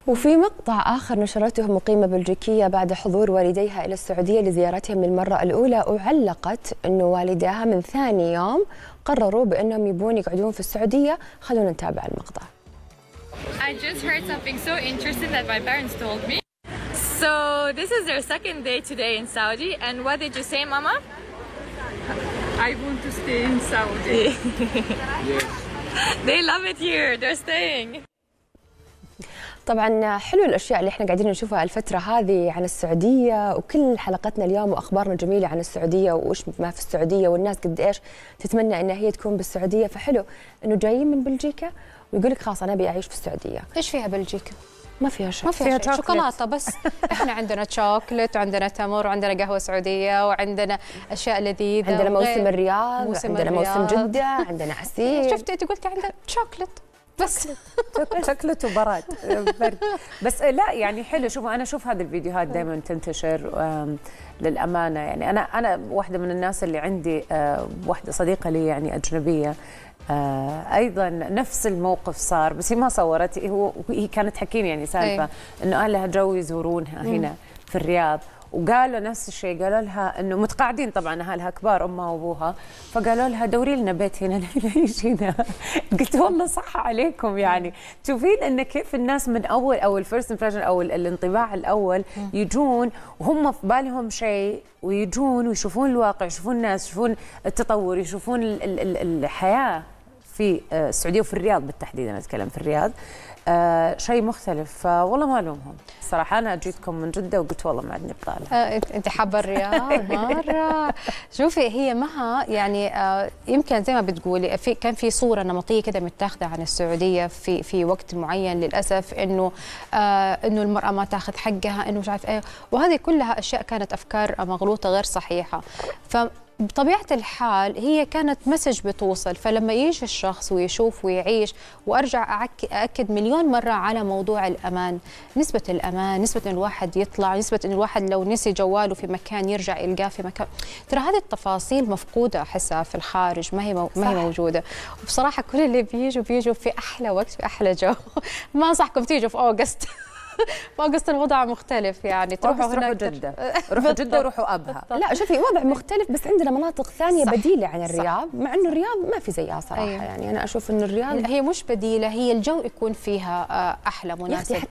وفي مقطع آخر نشرته مقيمة بلجيكية بعد حضور والديها إلى السعودية لزيارتهم للمرة الأولى، وعلقت أنه والديها من ثاني يوم قرروا بأنهم يبون يقعدون في السعودية. خلونا نتابع المقطع. I just heard something so interesting that my parents told me. So this is their second day today in Saudi, and what did you say, Mama? I want to stay in Saudi. Yes. They love it here. They're staying. طبعا حلو الاشياء اللي احنا قاعدين نشوفها الفتره هذه عن السعوديه، وكل حلقتنا اليوم واخبارنا جميله عن السعوديه وايش ما في السعوديه، والناس قد ايش تتمنى ان هي تكون بالسعوديه. فحلو انه جايين من بلجيكا ويقول لك خلاص انا ابي اعيش في السعوديه. ايش فيها بلجيكا؟ ما فيها شيء، ما فيها شيء، شوكولاته بس. احنا عندنا شوكلت وعندنا تمر وعندنا قهوه سعوديه وعندنا اشياء لذيذه، عندنا موسم الرياض، عندنا موسم جده، عندنا عسير. شفت انت قلتي عندنا شوكلت بس. شكلت وبرد برد. بس لا يعني حلو. شوفوا انا اشوف هذه الفيديوهات دائما تنتشر للامانه. يعني انا واحده من الناس اللي عندي واحده صديقه لي يعني اجنبيه ايضا نفس الموقف صار، بس هي ما صورت. هي كانت تحكيني يعني سالفه انه اهلها جو يزورونها هنا في الرياض، وقالوا نفس الشيء. قالوا لها انه متقاعدين طبعا، اهلها كبار امها وابوها، فقالوا لها دوري لنا بيت هنا نعيش هنا. قلت والله صح عليكم. يعني تشوفين ان كيف الناس من اول او الفيرست امبريشن او الانطباع الاول يجون وهم في بالهم شيء، ويجون ويشوفون الواقع، يشوفون الناس، يشوفون التطور، يشوفون الحياه في السعوديه وفي الرياض بالتحديد. انا اتكلم في الرياض شيء مختلف. والله ما الومهم صراحه. انا جيتكم من جده وقلت والله ما عندي بطاله. انت حابه الرياض مره. شوفي هي معها يعني يمكن زي ما بتقولي كان في صوره نمطيه كده متاخده عن السعوديه في وقت معين، للاسف انه المراه ما تاخذ حقها، انه مش عارف ايه، وهذه كلها اشياء كانت افكار مغلوطه غير صحيحه. بطبيعة الحال هي كانت مسج بتوصل، فلما يجي الشخص ويشوف ويعيش، وأرجع أأكد مليون مرة على موضوع الأمان، نسبة الأمان، نسبة أن الواحد يطلع، نسبة أن الواحد لو نسي جواله في مكان يرجع يلقاه في مكان. ترى هذه التفاصيل مفقودة أحسها في الخارج، ما هي موجودة. وبصراحة كل اللي بيجوا في أحلى وقت، في أحلى جو. ما أنصحكم تيجوا في أوغست. في أوغست الوضع مختلف، يعني تروحوا هناك. روحوا جدة، روحوا جدة وروحوا أبها. لا شوفي وضع مختلف، بس عندنا مناطق ثانية بديلة عن الرياض، مع إنه الرياض ما في زيها صراحة. يعني أنا أشوف إنه الرياض هي مش بديلة، هي الجو يكون فيها أحلى، مناسب.